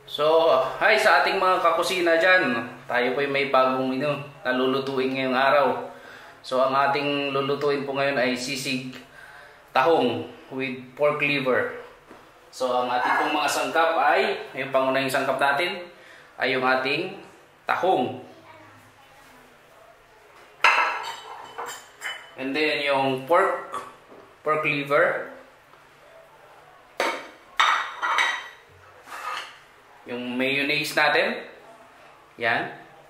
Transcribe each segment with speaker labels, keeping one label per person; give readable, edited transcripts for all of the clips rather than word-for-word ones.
Speaker 1: So, hi sa ating mga kakusina dyan. Tayo po may bagong nalulutuin ngayong araw. So, ang ating lulutuin po ngayon ay sisig tahong with pork liver. So, ang ating pong mga sangkap ay, yung pangunahing sangkap natin, ay yung ating tahong. And then, yung pork liver. Yung mayonnaise natin. Yan.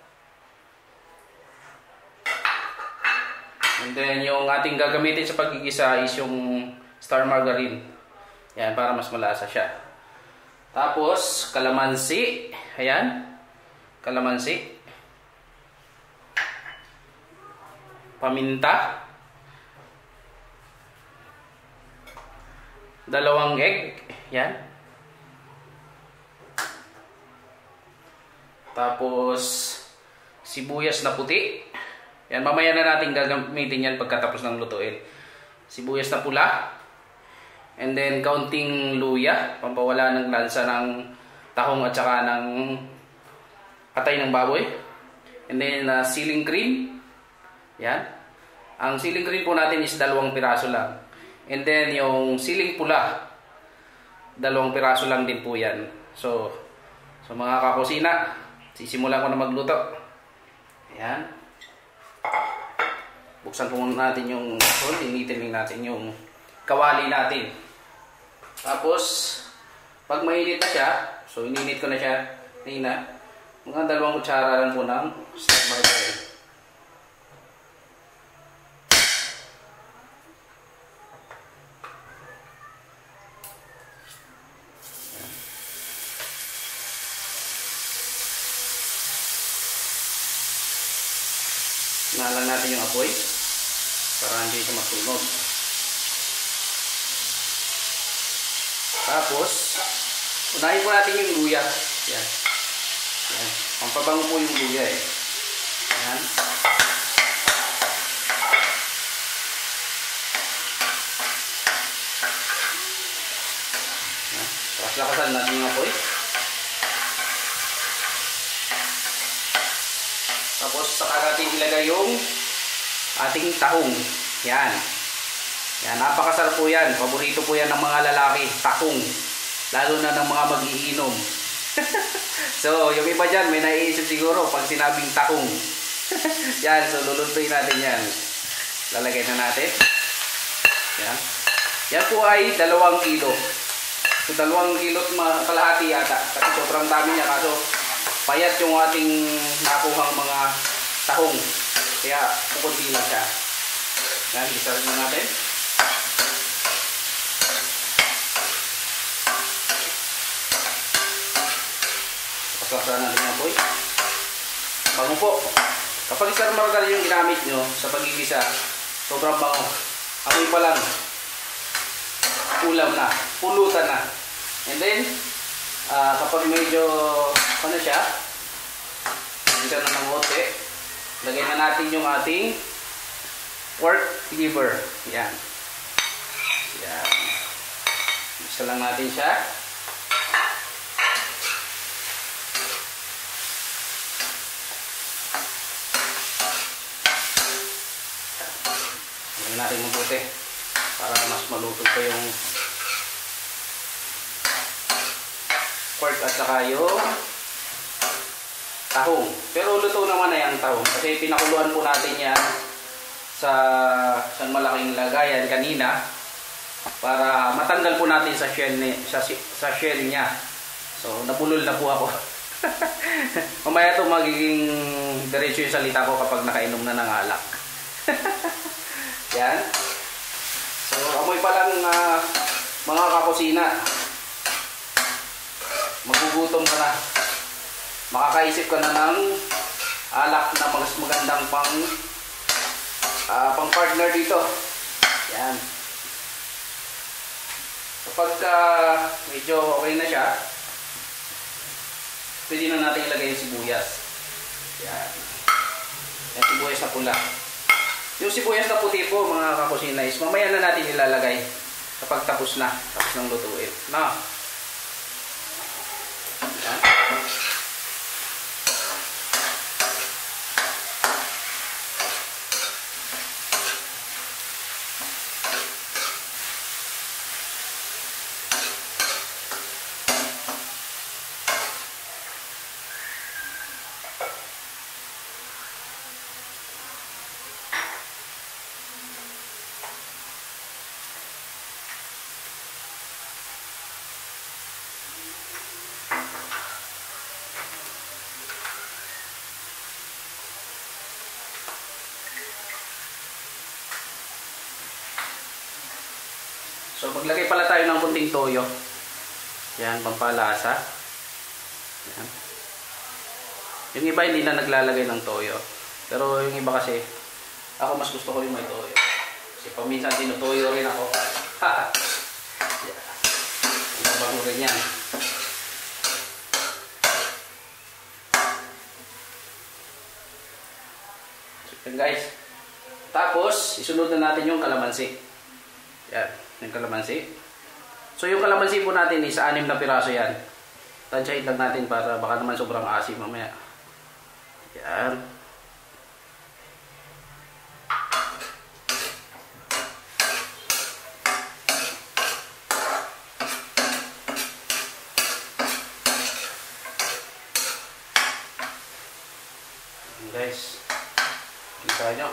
Speaker 1: And then yung ating gagamitin sa pagigisa is yung star margarine. Yan, para mas malasa siya. Tapos, kalamansi. Ayan. Kalamansi. Paminta. 2 egg. Yan. Tapos, sibuyas na puti. Yan, mamaya na natin gagamitin yan pagkatapos ng lutuin. Sibuyas na pula. And then, kaunting luya. Pampawala ng lansa ng tahong at saka ng atay ng baboy. And then, siling cream. Yan. Ang siling cream po natin is 2 piraso lang. And then, yung siling pula, 2 piraso lang din po yan. So mga kakusina, sisimulan ko na magluto. Ayan. Buksan po muna natin yung initin natin yung kawali natin. Tapos, pag mainit na siya, so ininit ko na siya, mga 2 kutsara lang po ng star margarine. Nalang natin yung apoy para hindi siya masunog. Tapos, unahin po natin yung luya. Yan. Yan. Pampabango po yung luya eh. Yan. Yan. Tapos lakasan natin yung apoy. Tapos saka natin ilagay yung ating tahong. Yan. Yan, napakasarap po yan. Paborito po yan ng mga lalaki, tahong. Lalo na ng mga mag-iinom. So, yung iba dyan, may naiisip siguro pag sinabing tahong. Yan, so lulutuin natin yan. Lalagay na natin. Yan. Yan po ay 2 kilo. So, 2 kilo at kalahati yata. Kasi sobrang dami niya. Kaso, payat yung ating nakuhang mga tahong. Kaya kukunti lang siya. Yan, isarin na natin. Pasasaran natin yung apoy. Bango po. Kapag star margarine yung ginamit nyo sa pagigisa, sobrang bango. Amoy pa lang. Ulam na. Pulutan na. And then, kapag medyo ano siya, isa na ng bote, lagay na natin yung ating pork liver. Yan. Yan. Isa lang natin siya. Lagay natin yung bote para mas maluto pa yung pork at saka yung tahong. Pero luto naman na yung tahong kasi pinakuluan po natin yan sa isang malaking lagayan kanina para matanggal po natin sa shell niya. So nabulol na po ako. Mamaya ito magiging diretso yung salita ko kapag nakainom na ng alak. Yan. So amoy pa lang mga kakusina. Magugutom ka na. Makakaisip ka na ng alak na mas magandang pang partner dito. Yan. Kapag medyo okay na siya, pwede na natin ilagay yung sibuyas. Yan. Yan, sibuyas na pula. Yung sibuyas na puti po mga kakusina is mamaya na natin ilalagay kapag tapos ng lutuin. Na. Yan. So maglagay pala tayo ng kunting toyo. Yan, pampalasa. Yan. Yung iba hindi na naglalagay ng toyo. Pero yung iba kasi, ako mas gusto ko yung may toyo. Kasi paminsan tinutoyo rin ako. Yeah. Ang bango rin yan. So yan guys. Tapos, isunod na natin yung kalamansi. Yan, yung kalamansi. So yung kalamansi po natin is 6 na piraso yan. Tansyahin lang natin para baka naman sobrang asim mamaya. Yan. Guys, kita nyo.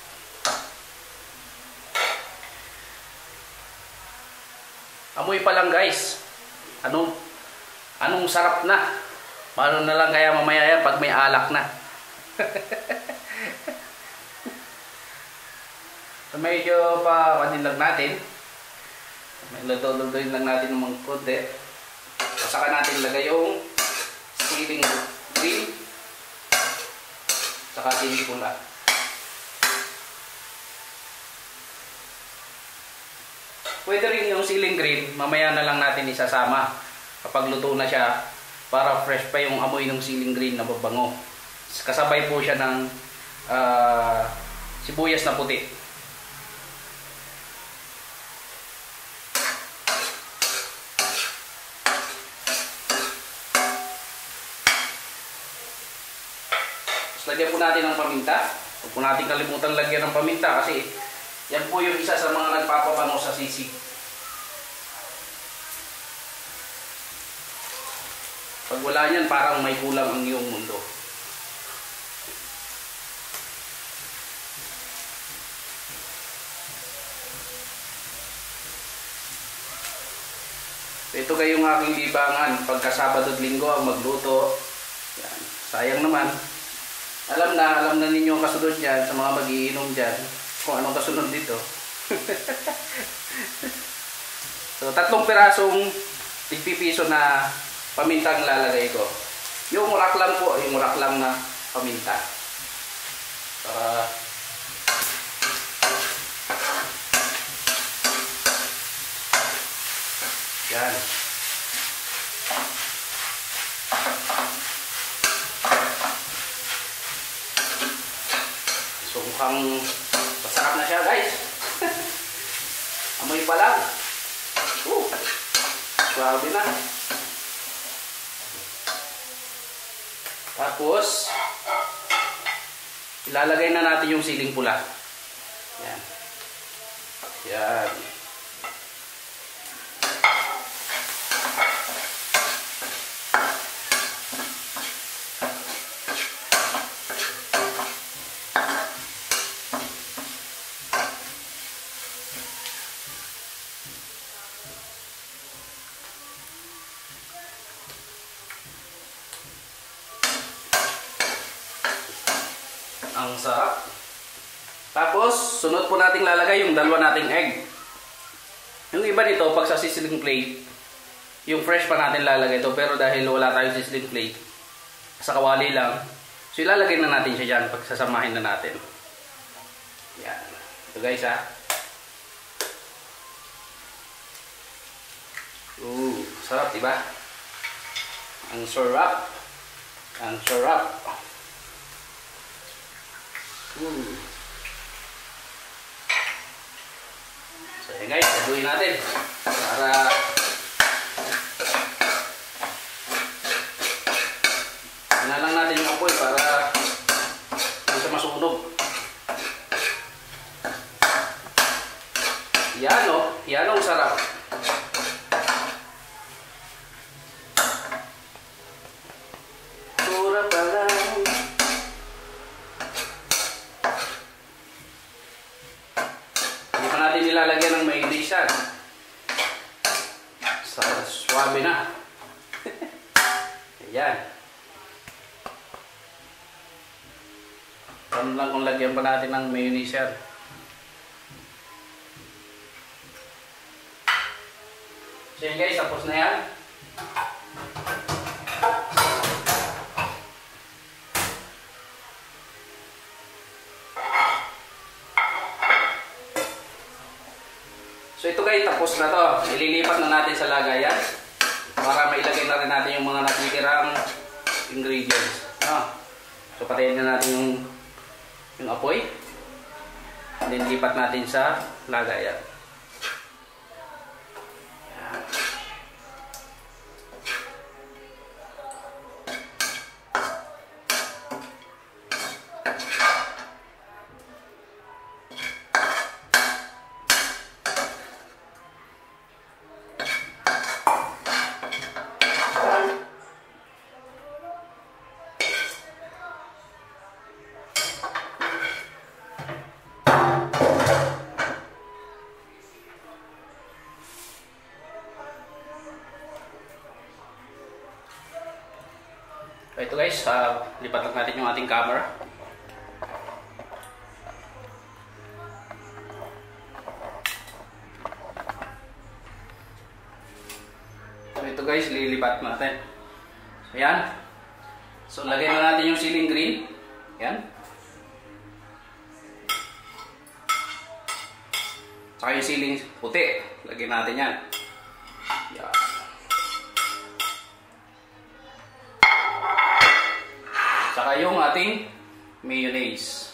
Speaker 1: Amoy pa lang guys. Anong sarap na. Paano na lang kaya mamaya yan pag may alak na. So medyo pa kanin lang natin. May luto-lutoin lang natin ng mga konti. Saka natin lagay yung siling green. Saka sili pula. Pwede rin yung siling green, mamaya na lang natin isasama kapag luto na siya para fresh pa yung amoy ng siling green na mabango. Kasabay po siya ng sibuyas na puti. Tapos lagyan po natin ng paminta. Huwag po natin kalimutan lagyan ng paminta kasi yan po yung isa sa mga nagpapabango sa sisig. Pag wala niyan, parang may kulang ang iyong mundo. Ito kayong aking libangan. Pagka Sabado at Linggo ang magluto. Yan. Sayang naman. Alam na ninyo ang kasunod dyan sa mga magiinom dyan. Kung anong kasunod dito. So, 3 pirasong tigpipiso na pamintang lalagay ko. Yung muraklang po, yung muraklang na paminta. Yan. So, mukhang masarap na siya guys. Amoy pa lang. Grabe na. Tapos ilalagay na natin yung siling pula. Yan. Yan. Ang sarap. Tapos, sunod po nating lalagay yung 2 nating egg. Yung iba nito, pag sa sizzling plate, yung fresh pa natin lalagay ito. Pero dahil wala tayong sizzling plate, sa kawali lang, so ilalagay na natin siya dyan pag sasamahin na natin. Yan. Ito guys ha. Sarap diba? Ang sarap. Ang sarap. So yan guys, saduin natin para lang natin yung apoy para hindi siya masunog. Yan o, yan ang sarap. Sura pa lang. Natin nilalagyan ng mayonnaise yan. Swabe na. Ayan. Paano lang kung lagyan pa natin ng mayonnaise yan. So yan guys, tapos na yan. So ito guys, tapos na to. Ililipat na natin sa lagayan para mailagay na rin natin yung mga natitirang ingredients. So patayin na natin yung apoy. And then lipat natin sa lagayan. So ito guys, lipat lang natin yung ating camera. So ito guys, lilipat natin. So yan. So lagay na natin yung ceiling green. Yan. Saka yung ceiling puti. Lagay natin yan. Yan. Saka yung ating mayonnaise.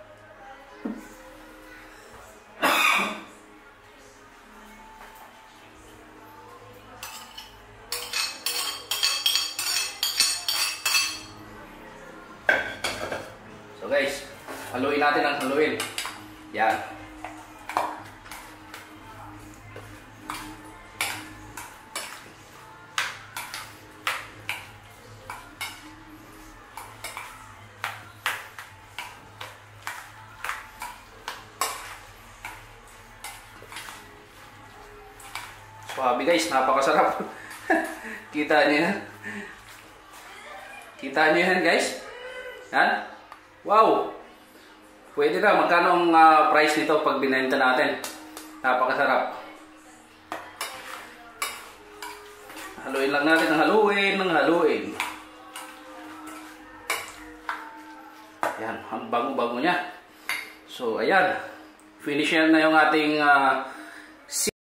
Speaker 1: So guys, haluin natin ang haluin. Yan. Swabe guys, napakasarap. Kita niyo yan? Kita niyo yan guys? Yan? Wow! Pwede na. Magkano ang price nito pag binenta natin? Napakasarap. Haluin lang natin ng haluin. Yan, ang bango-bango niya. So, ayan. Finish yan na yung ating